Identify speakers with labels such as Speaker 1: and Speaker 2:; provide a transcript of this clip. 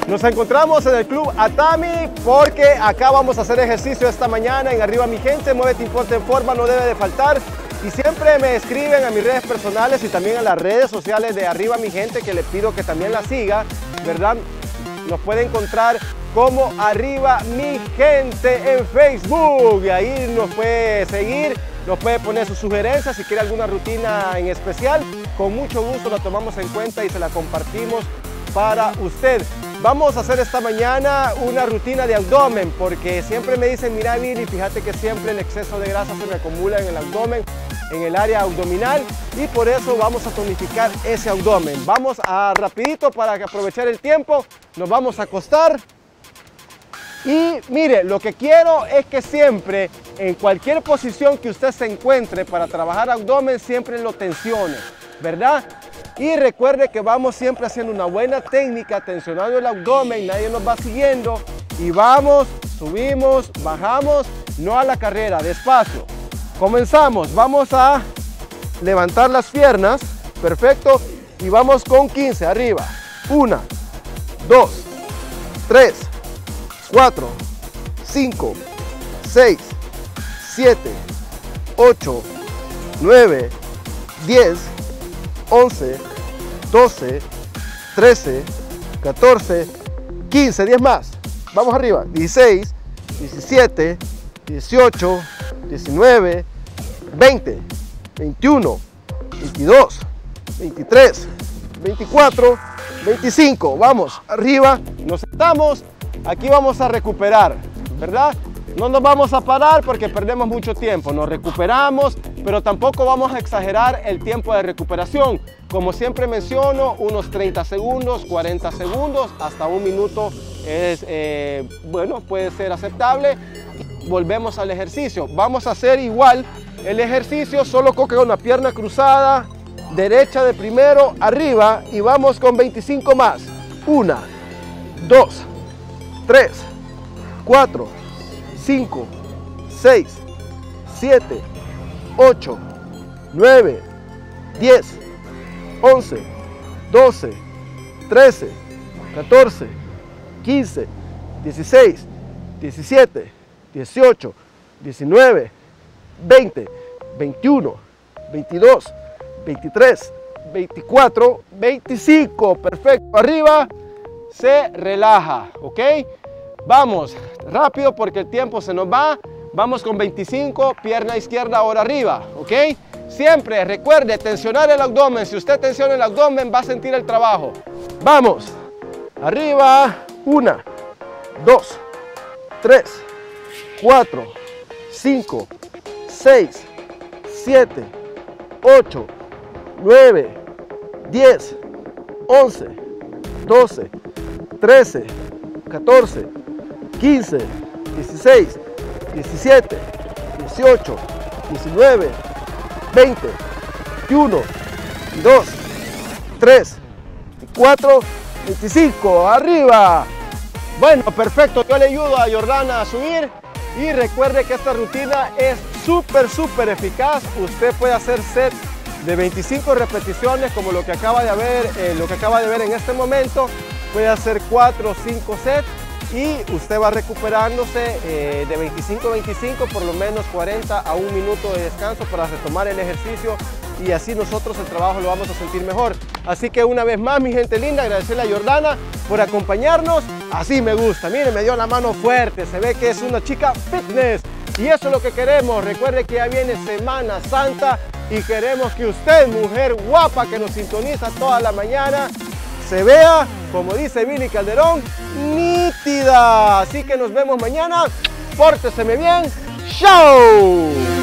Speaker 1: Nos encontramos en el Club Atami porque acá vamos a hacer ejercicio esta mañana en Arriba Mi Gente. Muévete, Importa en Forma, no debe de faltar. Y siempre me escriben a mis redes personales y también a las redes sociales de Arriba Mi Gente, que les pido que también la siga, ¿verdad? Nos puede encontrar como Arriba Mi Gente en Facebook. Y ahí nos puede seguir, nos puede poner sus sugerencias. Si quiere alguna rutina en especial, con mucho gusto la tomamos en cuenta y se la compartimos para usted. Vamos a hacer esta mañana una rutina de abdomen porque siempre me dicen, mira Billy, fíjate que siempre el exceso de grasa se me acumula en el abdomen, en el área abdominal, y por eso vamos a tonificar ese abdomen. Vamos a rapidito para aprovechar el tiempo, nos vamos a acostar y mire, lo que quiero es que siempre en cualquier posición que usted se encuentre para trabajar abdomen, siempre lo tensione, ¿verdad? Y recuerde que vamos siempre haciendo una buena técnica, tensionando el abdomen, nadie nos va siguiendo. Y vamos, subimos, bajamos, no a la carrera, despacio. Comenzamos, vamos a levantar las piernas, perfecto. Y vamos con 15, arriba. 1, 2, 3, 4, 5, 6, 7, 8, 9, 10, 11, 12, 13, 14, 15, 10 más. Vamos arriba. 16, 17, 18, 19, 20, 21, 22, 23, 24, 25. Vamos arriba. Nos sentamos. Aquí vamos a recuperar, ¿verdad? No nos vamos a parar porque perdemos mucho tiempo, nos recuperamos, pero tampoco vamos a exagerar el tiempo de recuperación. Como siempre menciono, unos 30 segundos, 40 segundos, hasta un minuto es, bueno, puede ser aceptable. Volvemos al ejercicio. Vamos a hacer igual el ejercicio, solo con una pierna cruzada, derecha de primero, arriba, y vamos con 25 más. 1, 2, 3, 4, 5, 6, 7, 8, 9, 10, 11, 12, 13, 14, 15, 16, 17, 18, 19, 20, 21, 22, 23, 24, 25. Perfecto. Arriba se relaja, ¿ok? Vamos rápido porque el tiempo se nos va. Vamos con 25, pierna izquierda ahora arriba, ¿ok? Siempre recuerde tensionar el abdomen. Si usted tensiona el abdomen va a sentir el trabajo. Vamos, arriba, 1, 2, 3, 4, 5, 6, 7, 8, 9, 10, 11, 12, 13, 14, 15, 16, 17, 18, 19, 20, 21, 22, 23, 24, 25. Arriba. Bueno, perfecto. Yo le ayudo a Jordana a subir. Y recuerde que esta rutina es súper eficaz. Usted puede hacer set de 25 repeticiones como lo que acaba de ver en este momento. Puede hacer 4 o 5 sets y usted va recuperándose de 25 a 25, por lo menos 40 a 1 minuto de descanso para retomar el ejercicio, y así nosotros el trabajo lo vamos a sentir mejor. Así que una vez más, mi gente linda, agradecerle a Jordana por acompañarnos. Así me gusta, miren, me dio la mano fuerte, se ve que es una chica fitness y eso es lo que queremos. Recuerde que ya viene Semana Santa y queremos que usted, mujer guapa que nos sintoniza toda la mañana, se vea, como dice Billy Calderón, nítida. Así que nos vemos mañana. Pórteseme bien. ¡Chao!